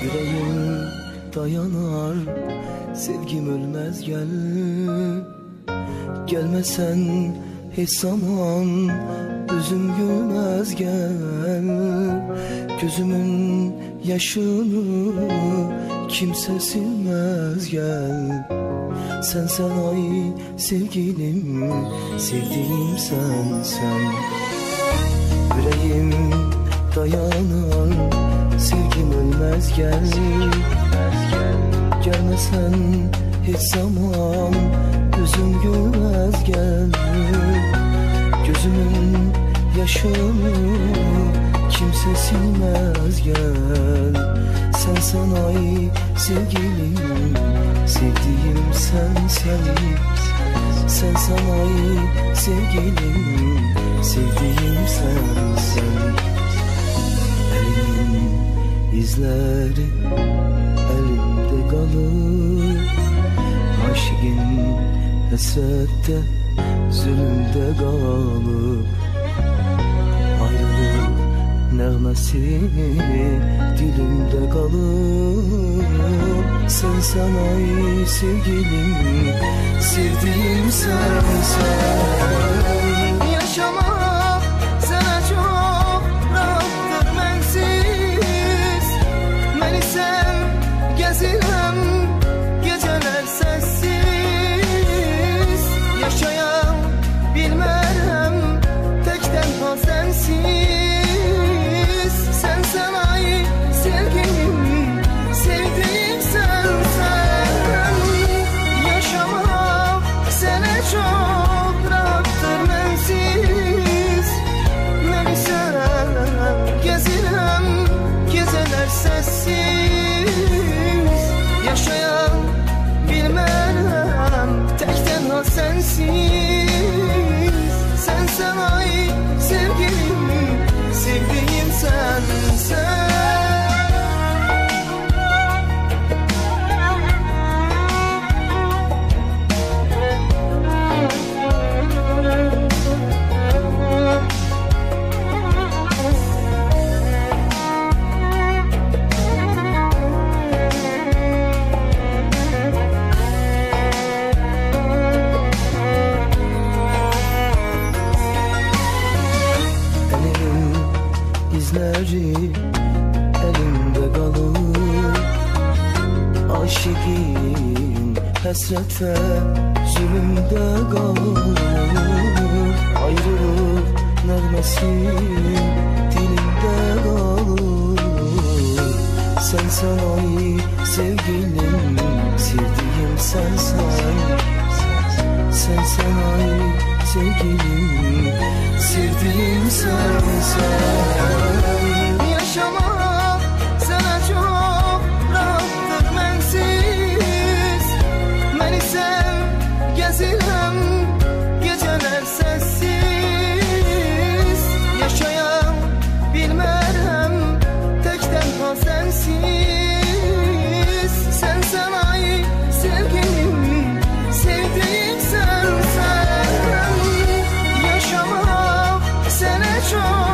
Yüreğim dayanar, sevgim ölmez gel. Gelmesen hiç zaman yüzüm gülmez gel. Gözümün yaşını kimse silmez gel. Sen ay sevgilim, sevdiğim sen. Yüreğim dayanar, sevgim ölmez gel. Gelmesen hiç zaman yüzüm gülmez gel. Gözümün yaşını kimse silmez gel. Sen ay sevgilim, sevdiğim sen. Sen ay sevgilim, sevdiğim sen. Elimin izleri elimde kalır. Aşkın hasrette, zulümde kalır. Ayrılık nağmesi dilimde kalır. Sen ay sevgilim, sevdiğim sen. Yaşamak sana çok rahattır bensiz. Beni sen gezirəm geceler sessiz. Yaşayan bilmərəm tek tenha sensiz. Sen ay sevgilim, sevdiğim sen. Yaşamak sana çok rahattır bensiz. Beni sen gezirəm geceler sessiz. Yaşayan bilmərəm tek tenha sensiz. Sen ay sevgilim, sevdiğim sen. İzleri elimde kalır. Aşıkın hasrete, zulümde kalır. Ayrılık nağmesi dilimde kalır. Sen ay sevgilim, sevdiğim sen. Sen ay sevgilim, sevdiğim sen. Yaşamak sana çok rahattır bensiz. Beni sen gezirəm geceler sessiz. Yaşayan bilmərəm tek tenha sensiz. Sen ay sevgilim, sevdiğim sen. Yaşamak sana çok